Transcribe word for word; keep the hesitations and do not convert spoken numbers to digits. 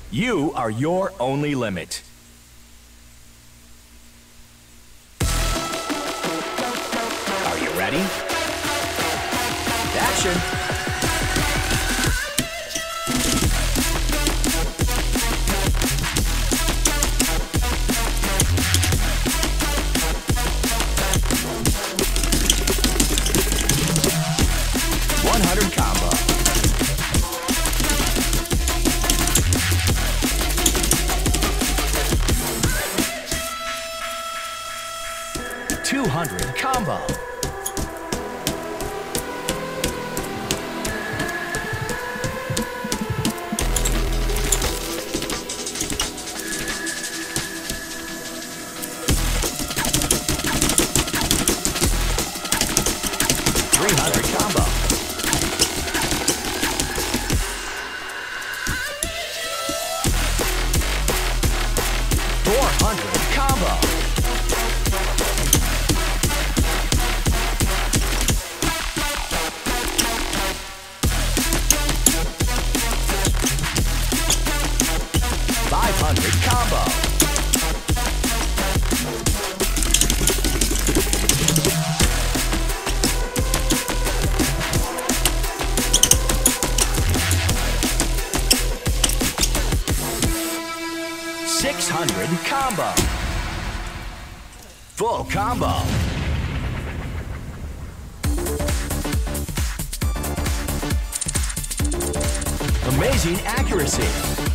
You are your only limit. Are you ready? Action! one hundred combo. two hundred combo. three hundred combo. four hundred combo. five hundred combo. six hundred combo. Full combo. Amazing accuracy.